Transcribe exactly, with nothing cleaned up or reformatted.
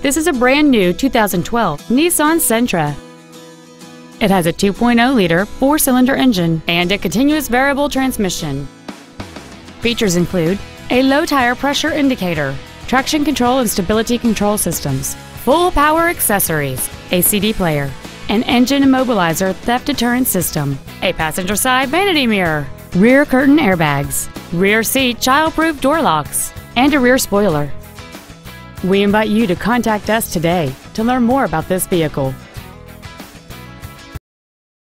This is a brand new two thousand twelve Nissan Sentra. It has a two point oh liter four-cylinder engine and a continuous variable transmission. Features include a low tire pressure indicator, traction control and stability control systems, full power accessories, a C D player, an engine immobilizer theft deterrent system, a passenger side vanity mirror, rear curtain airbags, rear seat child-proof door locks, and a rear spoiler. We invite you to contact us today to learn more about this vehicle.